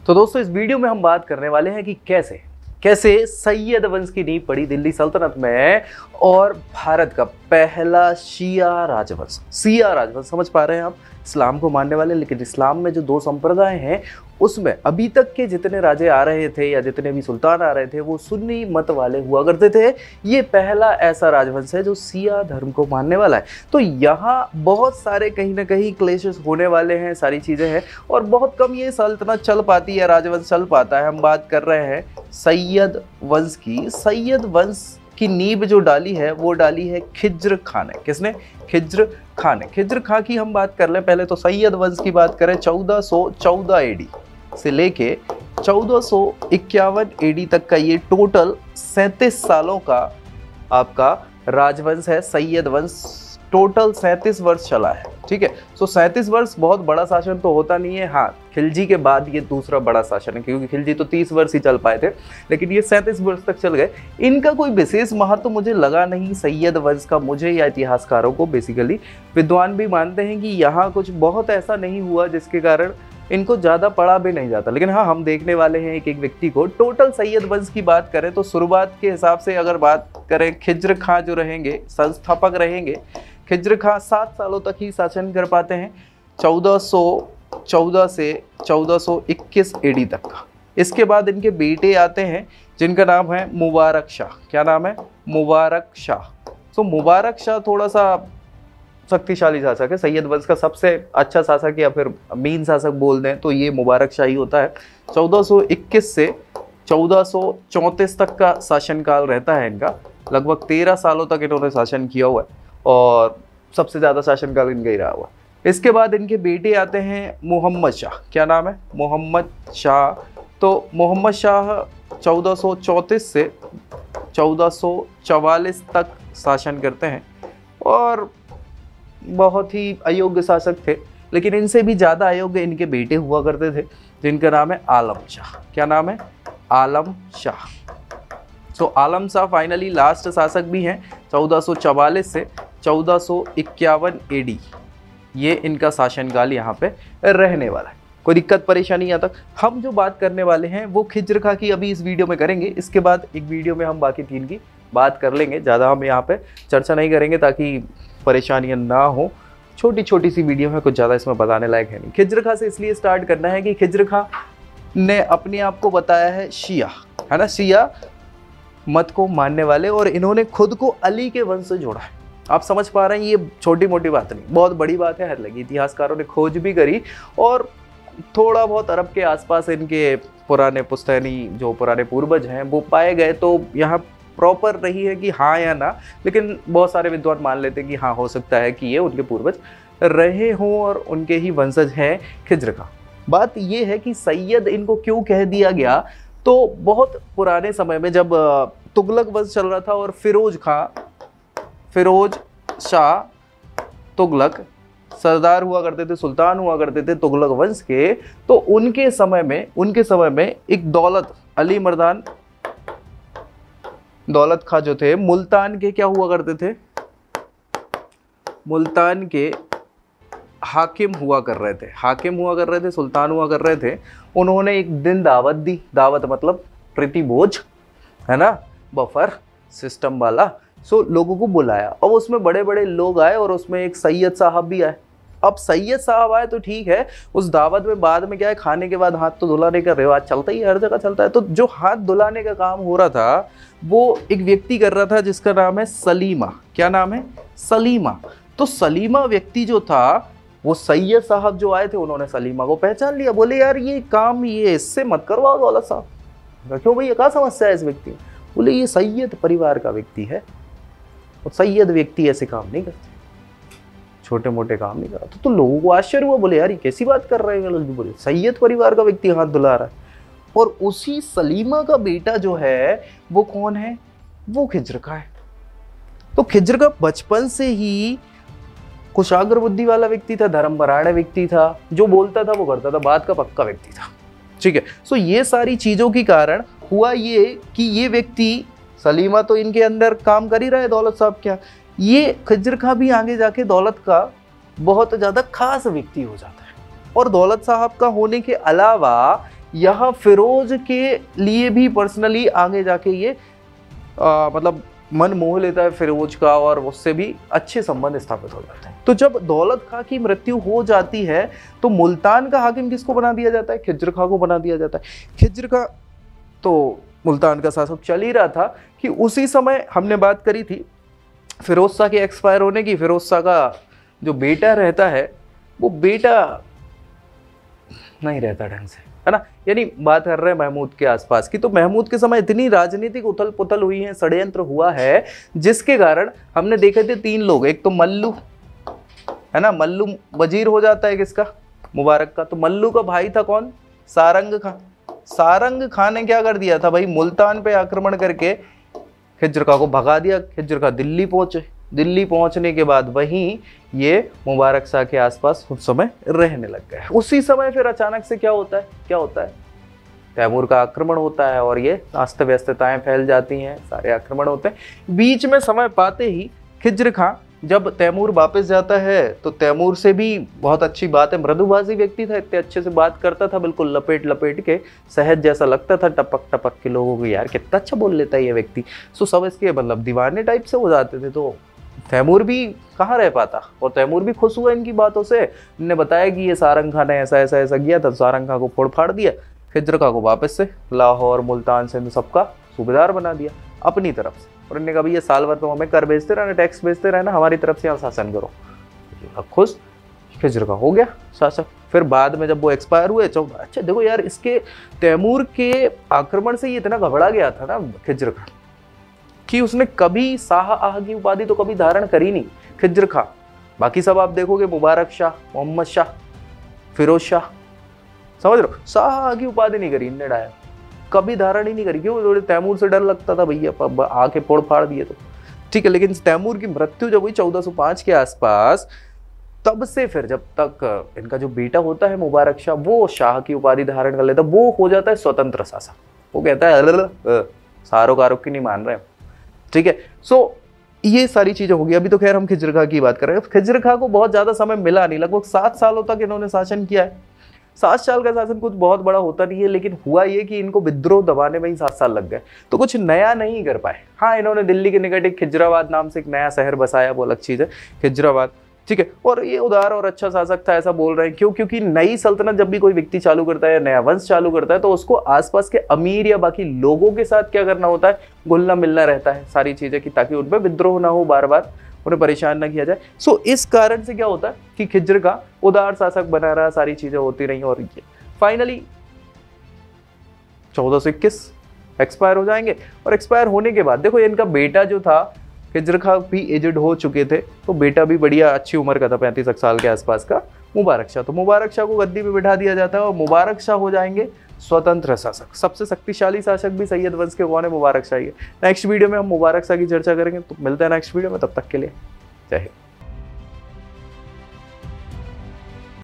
तो दोस्तों इस वीडियो में हम बात करने वाले हैं कि कैसे सैयद वंश की नींव पड़ी दिल्ली सल्तनत में और भारत का पहला शिया राजवंश समझ पा रहे हैं आप, इस्लाम को मानने वाले। लेकिन इस्लाम में जो दो संप्रदाय हैं उसमें अभी तक के जितने राजे आ रहे थे या जितने भी सुल्तान आ रहे थे वो सुन्नी मत वाले हुआ करते थे। ये पहला ऐसा राजवंश है जो शिया धर्म को मानने वाला है। तो यहाँ बहुत सारे कहीं ना कहीं क्लेशेस होने वाले हैं, सारी चीज़ें हैं और बहुत कम ये सल्तनत चल पाती है, राजवंश चल पाता है। हम बात कर रहे हैं सैयद वंश की। सैयद वंश की नींव जो डाली है वो डाली है खिज्र खान ने। किसने? खिज्र खान ने। खिज्र खान की हम बात कर लें पहले तो सैयद वंश की बात करें 1414 एडी से लेके 1451 एडी तक का ये टोटल 37 सालों का आपका राजवंश है। सैयद वंश टोटल 37 वर्ष चला है। ठीक है, तो 37 वर्ष बहुत बड़ा शासन तो होता नहीं है। हाँ, खिलजी के बाद ये दूसरा बड़ा शासन है क्योंकि खिलजी तो 30 वर्ष ही चल पाए थे, लेकिन ये 37 वर्ष तक चल गए। इनका कोई विशेष महत्व तो मुझे लगा नहीं सैयद वंश का, मुझे या इतिहासकारों को। बेसिकली विद्वान भी मानते हैं कि यहाँ कुछ बहुत ऐसा नहीं हुआ जिसके कारण इनको ज़्यादा पढ़ा भी नहीं जाता। लेकिन हाँ, हम देखने वाले हैं एक एक व्यक्ति को। टोटल सैयद वंश की बात करें तो शुरुआत के हिसाब से अगर बात करें, खिज्र खां जो रहेंगे, संस्थापक रहेंगे, खिज्र खां 7 सालों तक ही शासन कर पाते हैं, 1414 से 1421 एडी तक का। इसके बाद इनके बेटे आते हैं जिनका नाम है मुबारक शाह। क्या नाम है? मुबारक शाह। तो मुबारक शाह थोड़ा सा शक्तिशाली शासक है। सैयद वंश का सबसे अच्छा शासक या फिर मीन शासक बोल दें तो ये मुबारक शाही होता है। 1421 से 1434 तक का शासनकाल रहता है इनका। लगभग 13 सालों तक इन्होंने शासन किया हुआ है और सबसे ज़्यादा शासनकाल इनका ही रहा हुआ। इसके बाद इनके बेटे आते हैं मोहम्मद शाह। क्या नाम है? मोहम्मद शाह। तो मोहम्मद शाह 1434 से 1444 तक शासन करते हैं और बहुत ही अयोग्य शासक थे। लेकिन इनसे भी ज़्यादा अयोग्य इनके बेटे हुआ करते थे जिनका नाम है आलम शाह। क्या नाम है? आलम शाह। तो आलम शाह फाइनली लास्ट शासक भी हैं। 1444 से 1451 एडी ये इनका शासनकाल यहाँ पे रहने वाला है। कोई दिक्कत परेशानी यहाँ तक? हम जो बात करने वाले हैं वो खिज्र खां की अभी इस वीडियो में करेंगे। इसके बाद एक वीडियो में हम बाकी 3 की बात कर लेंगे। ज़्यादा हम यहाँ पे चर्चा नहीं करेंगे ताकि परेशानियाँ ना हो। छोटी छोटी सी वीडियो है, कुछ ज़्यादा इसमें बताने लायक है नहीं। खिज्र खां से इसलिए स्टार्ट करना है कि खिज्र खां ने अपने आप को बताया है शिया, है ना, शिया मत को मानने वाले, और इन्होंने खुद को अली के वंश से जोड़ा है। आप समझ पा रहे हैं, ये छोटी मोटी बात नहीं, बहुत बड़ी बात है। हर लगी इतिहासकारों ने खोज भी करी और थोड़ा बहुत अरब के आसपास इनके पुराने पुश्तैनी जो पुराने पूर्वज हैं वो पाए गए। तो यहाँ प्रॉपर नहीं है कि हाँ या ना, लेकिन बहुत सारे विद्वान मान लेते हैं कि हाँ, हो सकता है कि ये उनके पूर्वज रहे हों और उनके ही वंशज हैं खिज्र खां। बात ये है कि सैयद इनको क्यों कह दिया गया, तो बहुत पुराने समय में जब तुगलक वंश चल रहा था और फिरोज शाह तुगलक सरदार हुआ करते थे, सुल्तान हुआ करते थे तुगलक वंश के। तो उनके समय में एक दौलत खां जो थे मुल्तान के क्या हुआ करते थे? मुल्तान के हाकिम हुआ कर रहे थे, सुल्तान हुआ कर रहे थे। उन्होंने एक दिन दावत दी। दावत मतलब प्रीति भोज, है ना, बफर सिस्टम वाला। सो लोगों को बुलाया और उसमें बड़े बड़े लोग आए और उसमें एक सैयद साहब भी आए। अब सैयद साहब आए तो ठीक है, उस दावत में बाद में क्या है, खाने के बाद हाथ तो धुलाने का रिवाज चलता ही, हर जगह चलता है। तो जो हाथ धुलाने का काम हो रहा था वो एक व्यक्ति कर रहा था जिसका नाम है सलीमा। क्या नाम है? सलीमा। तो सलीमा व्यक्ति जो था, वो सैयद साहब जो आए थे उन्होंने सलीमा को पहचान लिया। बोले यार ये काम ये इससे मत करवाओ दौलत साहब। क्यों भाई, क्या समस्या है इस व्यक्ति में? बोले ये सैयद परिवार का व्यक्ति है और सैयद व्यक्ति ऐसे काम नहीं करते, छोटे मोटे काम नहीं करता। तो लोगों को आश्चर्य हुआ। बोले यार ये कैसी बात कर रहे हैं? बोले सैयद परिवार का व्यक्ति हाथ धुला रहा है। और उसी सलीमा का बेटा जो है वो कौन है? वो खिज्र खां है। तो खिज्र खां बचपन से ही कुशाग्र बुद्धि वाला व्यक्ति था, धर्मपरायण व्यक्ति था, जो बोलता था वो करता था, बात का पक्का व्यक्ति था। ठीक है, सो ये सारी चीजों के कारण हुआ ये कि ये व्यक्ति सलीमा तो इनके अंदर काम कर ही रहा है दौलत साहब क्या, ये खिज्र खां भी आगे जाके दौलत का बहुत ज़्यादा खास व्यक्ति हो जाता है। और दौलत साहब का होने के अलावा यहाँ फिरोज के लिए भी पर्सनली आगे जाके ये मतलब मन मोह लेता है फिरोज का और उससे भी अच्छे संबंध स्थापित हो जाते हैं। तो जब दौलत खां की मृत्यु हो जाती है तो मुल्तान का हाकिम किसको बना दिया जाता है? खिज्र खां को बना दिया जाता है। खिज्र खां तो मुल्तान का शासक चल ही रहा था कि उसी समय हमने बात करी थी फिरोज शाह के एक्सपायर होने की। फिरोज शाह का जो बेटा रहता है वो बेटा नहीं रहता ढंग से, है ना, यानी बात कर रहे हैं महमूद के आसपास की। तो महमूद के समय इतनी राजनीतिक उथल पुथल हुई है, षड्यंत्र हुआ है, जिसके कारण हमने देखे थे 3 लोग। एक तो मल्लू, है ना, मल्लू वजीर हो जाता है किसका? मुबारक का। तो मल्लू का भाई था कौन? सारंग खां। सारंग खां ने क्या कर दिया था भाई? मुल्तान पे आक्रमण करके खिज्र खां को भगा दिया। खिज्र खां दिल्ली पहुंचे। दिल्ली पहुंचने के बाद वहीं ये मुबारक शाह के आसपास उस समय रहने लग गए। उसी समय फिर अचानक से क्या होता है? तैमूर का आक्रमण होता है और ये अस्त व्यस्तताएं फैल जाती हैं, सारे आक्रमण होते हैं। बीच में समय पाते ही खिज्र खां जब तैमूर वापस जाता है तो तैमूर से भी बहुत अच्छी बात है, मृदुभाषी व्यक्ति था, इतने अच्छे से बात करता था, बिल्कुल लपेट लपेट के, सहज जैसा लगता था, टपक टपक के लोगों को, यार कितना अच्छा बोल लेता है ये व्यक्ति। सो सब इसके मतलब दीवाने टाइप से हो जाते थे। तो तैमूर भी कहाँ रह पाता और तैमूर भी खुश हुआ इनकी बातों से। इनने बताया कि ये सारंग खां ने ऐसा ऐसा ऐसा किया था, सारंग खां को फोड़ फाड़ दिया, खिज्र खां को वापस से लाहौर, मुल्तान, सिंध सबका सूबेदार बना दिया अपनी तरफ से। और इन्होंने कहा भाई ये साल भर तो हमें कर भेजते रहना, टैक्स भेजते रहना, हमारी तरफ से यहाँ शासन करो। खुश खिज्र खां हो गया शासक। फिर बाद में जब वो एक्सपायर हुए, अच्छा देखो यार, इसके तैमूर के आक्रमण से ये इतना घबरा गया था ना खिज्र खां कि उसने कभी शाह आह की उपाधि तो कभी धारण करी नहीं खिज्र खां। बाकी सब आप देखोगे मुबारक शाह, मोहम्मद शाह, फिरोज शाह, समझ रहे हो, शाह आह की उपाधि नहीं करी इनने, डाया कभी धारण ही नहीं करी। क्यों? थोड़े तैमूर से डर लगता था भैया, आके फोड़ फाड़ दिए तो ठीक है। लेकिन तैमूर की मृत्यु जब हुई 1405 के आसपास, तब से फिर जब तक इनका जो बेटा होता है मुबारक शाह, वो शाह की उपाधि धारण कर लेता, वो हो जाता है स्वतंत्र शासक। वो कहता है सारों कारों की नहीं मान रहे, ठीक है। सो ये सारी चीजें होगी। अभी तो खैर हम खिज्र खां की बात कर रहे हैं। खिज्र खां को बहुत ज्यादा समय मिला नहीं, लगभग 7 सालों तक इन्होंने शासन किया है। 7 साल का शासन कुछ बहुत बड़ा होता नहीं है, लेकिन हुआ ये कि इनको विद्रोह दबाने में ही 7 साल लग गए, तो कुछ नया नहीं कर पाए। हाँ, इन्होंने दिल्ली के निकट एक खिजराबाद नाम से एक नया शहर बसाया, वो अलग चीज है, खिजराबाद, ठीक है। और ये उदार और अच्छा शासक था, ऐसा बोल रहे हैं। क्यों? क्योंकि नई सल्तनत जब भी कोई व्यक्ति चालू करता है या नया वंश चालू करता है, तो उसको आसपास के अमीर या बाकी लोगों के साथ क्या करना होता है? घुलना मिलना रहता है, सारी चीजें, कि ताकि उन पर विद्रोह ना हो, बार बार उन्हें परेशान ना किया जाए। सो इस कारण से क्या होता है कि खिज्र खां उदार शासक बना रहा, सारी चीजें होती रही, और ये फाइनली 1421 एक्सपायर हो जाएंगे। और एक्सपायर होने के बाद देखो, इनका बेटा जो था, खिज्र खां भी एजड हो चुके थे, तो बेटा भी बढ़िया अच्छी उम्र का था, 35 साल के आसपास का, मुबारक शाह। तो मुबारक शाह को गद्दी पे बिठा दिया जाता है और मुबारक शाह हो जाएंगे स्वतंत्र शासक। सबसे शक्तिशाली शासक भी सैयद वंश के कौन है? मुबारक शाह ही है। नेक्स्ट वीडियो में हम मुबारक शाह की चर्चा करेंगे। तो मिलते हैं नेक्स्ट वीडियो में, तब तक के लिए जय हिंद।